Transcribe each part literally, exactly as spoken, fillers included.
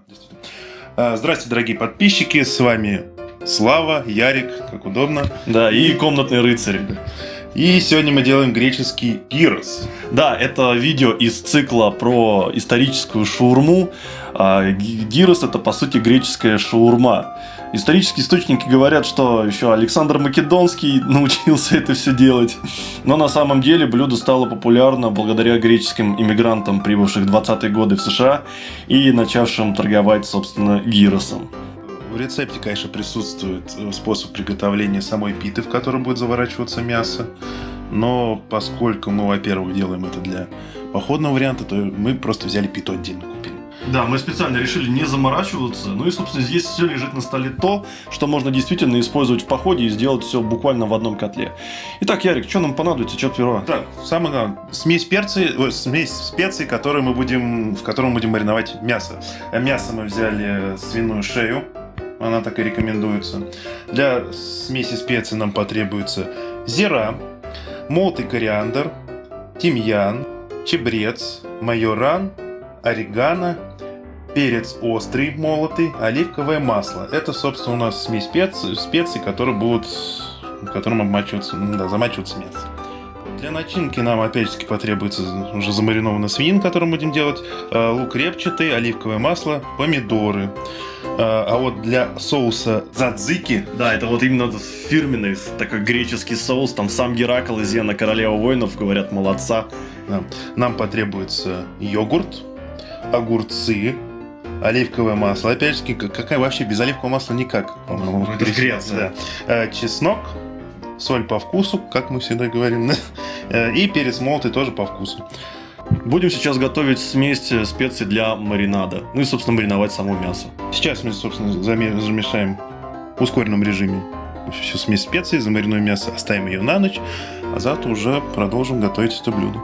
действительно. Здравствуйте, дорогие подписчики, с вами Слава, Ярик, как удобно. Да, и комнатный рыцарь. И сегодня мы делаем греческий гирос. Да, это видео из цикла про историческую шаурму. Гирос — это, по сути, греческая шаурма. Исторические источники говорят, что еще Александр Македонский научился это все делать. Но на самом деле блюдо стало популярно благодаря греческим иммигрантам, прибывших в двадцатые годы в США и начавшим торговать, собственно, гиросом. В рецепте, конечно, присутствует способ приготовления самой питы, в которой будет заворачиваться мясо. Но поскольку мы, во-первых, делаем это для походного варианта, то мы просто взяли питу отдельно купили. Да, мы специально решили не заморачиваться. Ну и, собственно, здесь все лежит на столе то, что можно действительно использовать в походе и сделать все буквально в одном котле. Итак, Ярик, что нам понадобится, что первого? Так, самое главное, смесь перций, ой, смесь специй, которую мы будем, в которой мы будем мариновать мясо. Мясо мы взяли свиную шею, она так и рекомендуется. Для смеси специй нам потребуется зира, молотый кориандр, тимьян, чабрец, майоран, орегано, перец острый молотый, оливковое масло. Это, собственно, у нас смесь специй, специй которые будут, в котором обмачиваться, да, замачиваться мясо. Для начинки нам опять-таки потребуется уже замаринованная свинина, которую мы будем делать, лук репчатый, оливковое масло, помидоры. А вот для соуса дзадзики... Да, это вот именно фирменный такой греческий соус. Там сам Геракл из Зена, королева воинов, говорят, молодца. Да. Нам потребуется йогурт, огурцы, оливковое масло. Опять-таки, какая вообще без оливкового масла никак. Ну, это Греция. Да. Чеснок, соль по вкусу, как мы всегда говорим. И перец молотый тоже по вкусу. Будем сейчас готовить смесь специй для маринада. Ну и, собственно, мариновать само мясо. Сейчас мы, собственно, замешаем в ускоренном режиме всю смесь специй, замаринуем мясо, оставим ее на ночь, а завтра уже продолжим готовить это блюдо.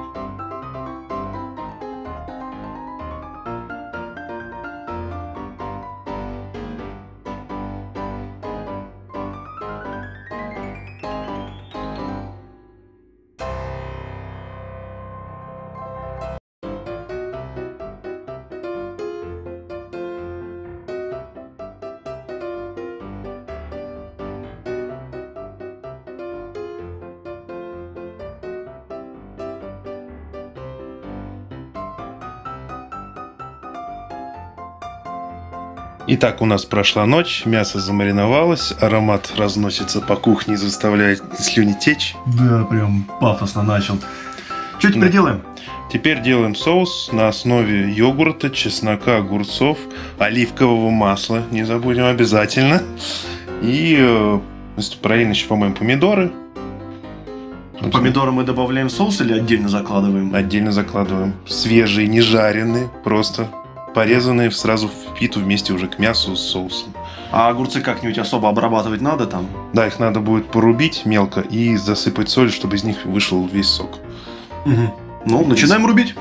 Итак, у нас прошла ночь, мясо замариновалось, аромат разносится по кухне и заставляет слюни течь. Да, прям пафосно начал. Что теперь да. делаем? Теперь делаем соус на основе йогурта, чеснока, огурцов, оливкового масла, не забудем обязательно. И, если правильно, еще, по-моему, помидоры. Помидоры мы добавляем в соус или отдельно закладываем? Отдельно закладываем. Свежие, не жареные, просто... порезанные сразу в питу вместе уже к мясу с соусом. А огурцы как-нибудь особо обрабатывать надо там? Да, их надо будет порубить мелко и засыпать соль, чтобы из них вышел весь сок. Угу. Ну, начинаем рубить.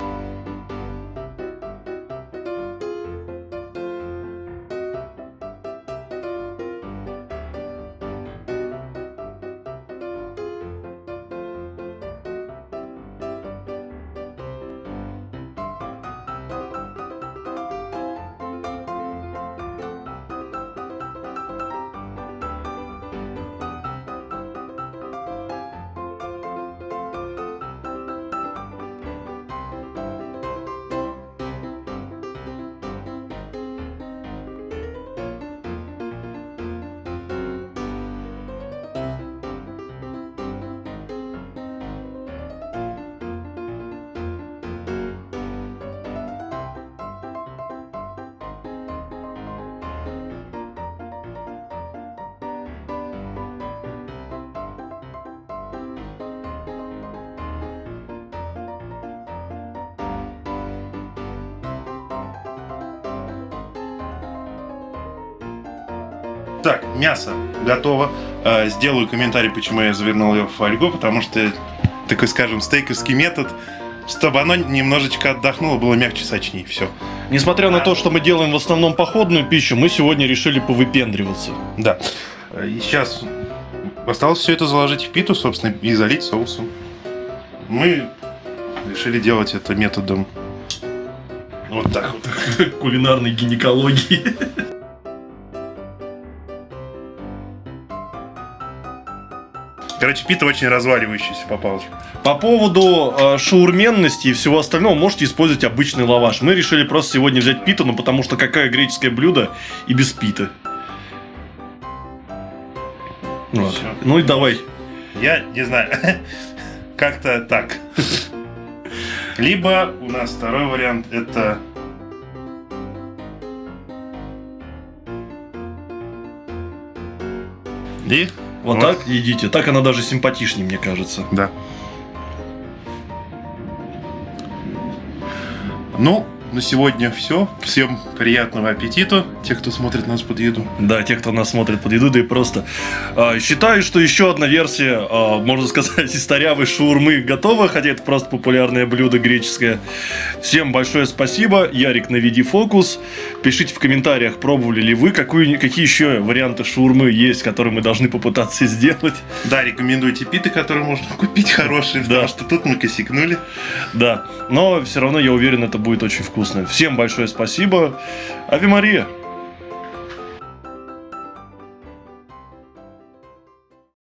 Так, мясо готово. Сделаю комментарий, почему я завернул ее в фольгу, потому что такой, скажем, стейковский метод, чтобы оно немножечко отдохнуло, было мягче, сочнее. Все. Несмотря на то, что мы делаем в основном походную пищу, мы сегодня решили повыпендриваться. Да. И сейчас осталось все это заложить в питу, собственно, и залить соусом. Мы решили делать это методом Вот так вот. Кулинарной гинекологии. Короче, пита очень разваливающийся попался. По поводу э, шаурменности и всего остального можете использовать обычный лаваш. Мы решили просто сегодня взять питу, ну потому что какое греческое блюдо и без питы. Вот. Ну и давай. Я не знаю. Как-то так. Либо у нас второй вариант это... И? Вот, вот так едите. Так она даже симпатичнее, мне кажется. Да. Ну, на сегодня все. Всем приятного аппетита, те, кто смотрит нас под еду. Да, те, кто нас смотрит под еду, да и просто. Э, считаю, что еще одна версия, э, можно сказать, исторявой шаурмы готова, хотя это просто популярное блюдо греческое. Всем большое спасибо. Ярик, наведи фокус. Пишите в комментариях, пробовали ли вы, какую, какие еще варианты шаурмы есть, которые мы должны попытаться сделать. Да, рекомендуйте питы, которые можно купить хорошие, да. Потому что тут мы косякнули. Да, но все равно я уверен, это будет очень вкусно. Всем большое спасибо. Ави Мария.